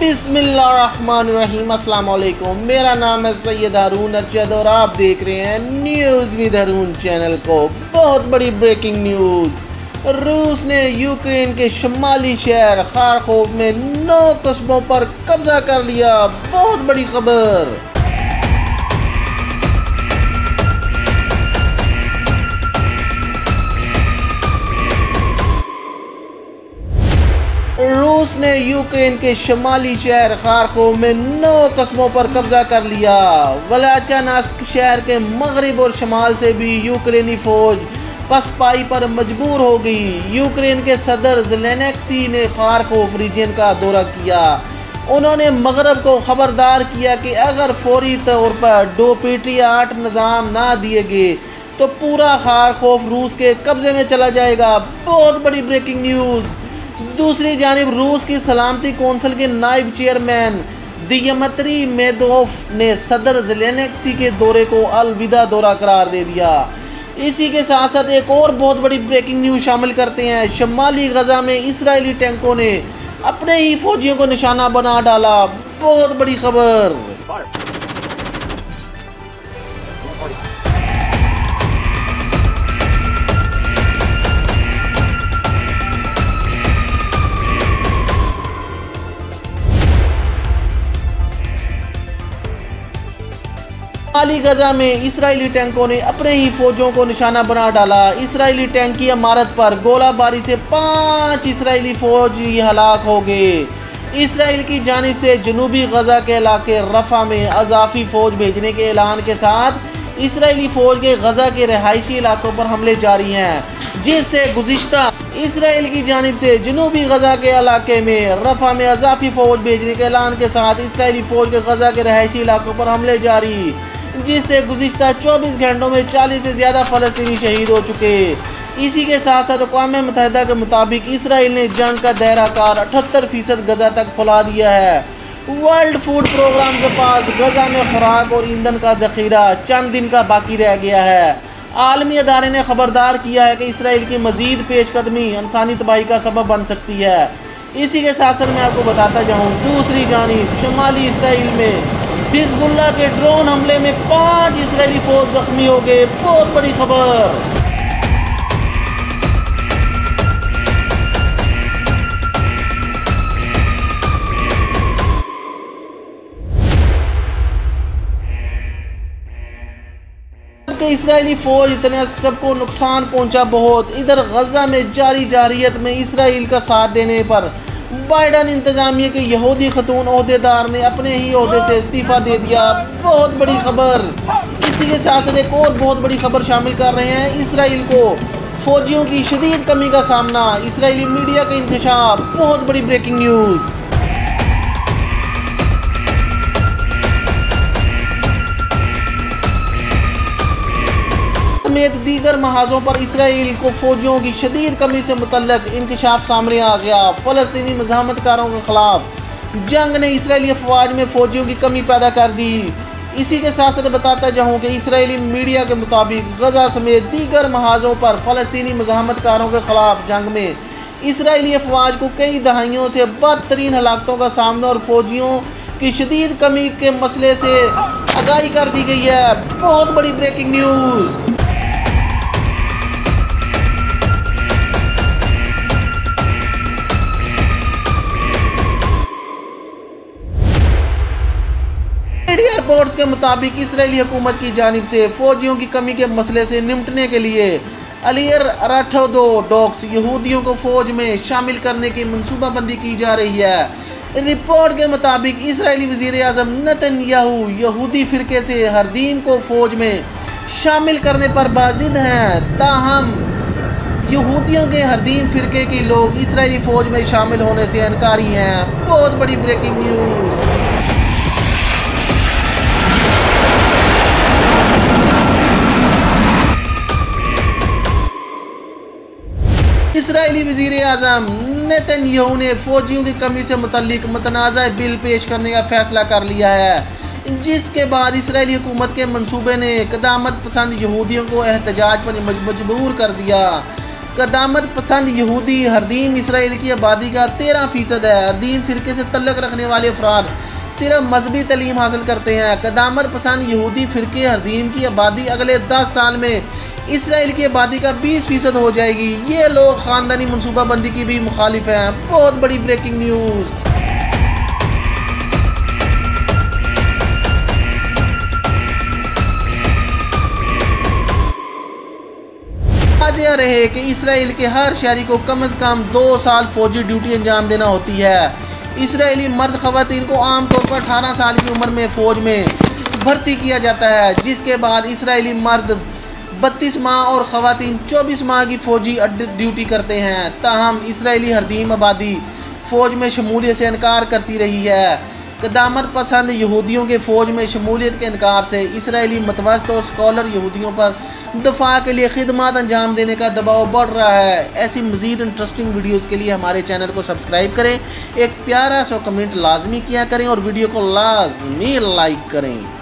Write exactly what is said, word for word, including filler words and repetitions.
बिस्मिल्लाहिर्रहमानिर्रहीम। अस्सलाम वालेकुम। मेरा नाम है सैयद हारून अरशद और आप देख रहे हैं न्यूज़ विद हारून चैनल को। बहुत बड़ी ब्रेकिंग न्यूज़, रूस ने यूक्रेन के शुमाली शहर खारकोव में नौ कस्बों पर कब्जा कर लिया। बहुत बड़ी खबर। रूस ने यूक्रेन के शुमाली शहर खारकोव में नौ कस्बों पर कब्जा कर लिया। वलाचानस्क शहर के मगरिब और शमाल से भी यूक्रेनी फौज पसपाई पर मजबूर हो गई। यूक्रेन के सदर ज़ेलेंस्की ने खारकोव रीजन का दौरा किया। उन्होंने मगरब को खबरदार किया कि अगर फौरी तौर पर दो पेट्रियाट निज़ाम ना दिए गए तो पूरा खारकोव रूस के कब्जे में चला जाएगा। बहुत बड़ी ब्रेकिंग न्यूज़। दूसरी जानिब रूस की सलामती कौंसिल के नायब चेयरमैन दिमित्री मेदवेदेव ने सदर ज़ेलेंस्की के दौरे को अलविदा दौरा करार दे दिया। इसी के साथ साथ एक और बहुत बड़ी ब्रेकिंग न्यूज़ शामिल करते हैं। शुमाली गजा में इजरायली टैंकों ने अपने ही फौजियों को निशाना बना डाला। बहुत बड़ी खबर। शुमाली गजा में इजरायली टैंकों ने अपने ही फौजों को निशाना बना डाला। इजरायली टैंक की इमारत पर गोलाबारी से पांच इजरायली फौजी हलाक हो गए। इजराइल की जानिब से जनूबी गजा के इलाके रफा में अजाफी फौज भेजने के ऐलान के साथ इजरायली फौज के गजा के रहायशी इलाकों पर हमले जारी हैं, जिससे गुज़िश्ता इजराइल की जानिब से जनूबी गजा के इलाके में रफा में अजाफी फौज भेजने के ऐलान के साथ इजरायली फौज के गजा के रहायशी इलाकों पर हमले जारी, जिससे गुज़िश्ता चौबीस घंटों में चालीस से ज़्यादा फ़लस्तीनी शहीद हो चुके। इसी के साथ साथ अक़वाम मुत्तहिदा के मुताबिक इसराइल ने जंग का दायराकार अठहत्तर फीसद गजा तक फैला दिया है। वर्ल्ड फूड प्रोग्राम के पास गजा में खुराक और ईंधन का ज़ख़ीरा चंद दिन का बाकी रह गया है। आलमी अदारे ने खबरदार किया है कि इसराइल की मज़ीद पेशकदमी इंसानी तबाही का सबब बन सकती है। इसी के साथ साथ मैं आपको बताता जाऊँ, दूसरी जानिब शुमाली इसराइल में हिज़्बुल्लाह के ड्रोन हमले में पांच इजरायली फौज जख्मी हो गए। बहुत बड़ी खबर। के इजरायली फौज इतने सबको नुकसान पहुंचा बहुत। इधर गजा में जारी जारियत में इसराइल का साथ देने पर बाइडन इंतजामिया के यहूदी खतून ओहदेदार ने अपने ही ओहदे से इस्तीफा दे दिया। बहुत बड़ी खबर। इसी के साथ साथ एक और बहुत बड़ी खबर शामिल कर रहे हैं। इसराइल को फौजियों की शदीद कमी का सामना, इसराइली मीडिया का इंकशाफ। बहुत बड़ी ब्रेकिंग न्यूज़। समेत दीगर महाजों पर इसराइल को फौजियों की शदीद कमी से मुतल्लक इंकशाफ सामने आ गया। फ़लस्तीनी मज़ाहमतकारों के खिलाफ जंग ने इसराइली अफवाज में फौजियों की कमी पैदा कर दी। इसी के साथ साथ बताता जाऊँ कि इसराइली मीडिया के मुताबिक गजा समेत दीगर महाजों पर फ़लस्तीनी मज़ाहमतकारों के खिलाफ जंग में इसराइली अफवाज को कई दहाइयों से बदतरीन हलाकतों का सामना और फौजियों की शदीद कमी के मसले से आगाही कर दी गई है। बहुत बड़ी ब्रेकिंग न्यूज़। रिपोर्ट्स के मुताबिक इसराइली हुकूमत की जानिब से फौजियों की कमी के मसले से निपटने के लिए अलियर ऑर्थोडॉक्स यहूदियों को फौज में शामिल करने की मनसूबाबंदी की जा रही है। रिपोर्ट के मुताबिक इसराइली वज़ीर आज़म नेतन्याहू यहूदी फ़िरके से हरदीन को फौज में शामिल करने पर बाज़िद हैं, ताहम यहूदियों के हरदीन फ़िरके के लोग इसराइली फ़ौज में शामिल होने से इनकारी हैं। बहुत बड़ी ब्रेकिंग न्यूज़। इसराइली वज़ीर आज़म नेतन्याहू ने फौजियों की कमी से मुतल्लिक मुतनाज़ा बिल पेश करने का फैसला कर लिया है, जिसके बाद इसराइली हुकूमत के मंसूबे ने क़दामत पसंद यहूदियों को एहतजाज पर मजबूर कर दिया। कदामत पसंद यहूदी हरदीम इसराइल की आबादी का तेरह फीसद है। हरदीम फ़िरके से तल्लक रखने वाले अफराद सिर्फ मजहबी तलीम हासिल करते हैं। कदामत पसंद यहूदी फ़िरके हरदीम की आबादी अगले दस साल में इसराइल की आबादी का बीस फीसद हो जाएगी। ये लोग ख़ानदानी मनसूबाबंदी की भी मुखालिफ हैं। बहुत बड़ी ब्रेकिंग न्यूज़। वाज़ेह रहे कि इसराइल के हर शहरी को कम अज़ कम दो साल फौजी ड्यूटी अंजाम देना होती है। इसराइली मर्द ख़वातीन को आमतौर पर अठारह साल की उम्र में फ़ौज में भर्ती किया जाता है, जिसके बाद इसराइली मर्द बत्तीस माह और ख़वातीन चौबीस माह की फ़ौजी ड्यूटी करते हैं। ताहम इसराइली हरदीम आबादी फ़ौज में शमूलियत से इनकार करती रही है। कदामत पसंद यहूदियों के फ़ौज में शमूलियत के इनकार से इसराइली मतवस्त और स्कॉलर यहूदियों पर दफा के लिए खिदमत अंजाम देने का दबाव बढ़ रहा है। ऐसी मज़ीद इंटरेस्टिंग वीडियोज़ के लिए हमारे चैनल को सब्सक्राइब करें, एक प्यारा सा कमेंट लाजमी किया करें और वीडियो को लाजमी लाइक करें।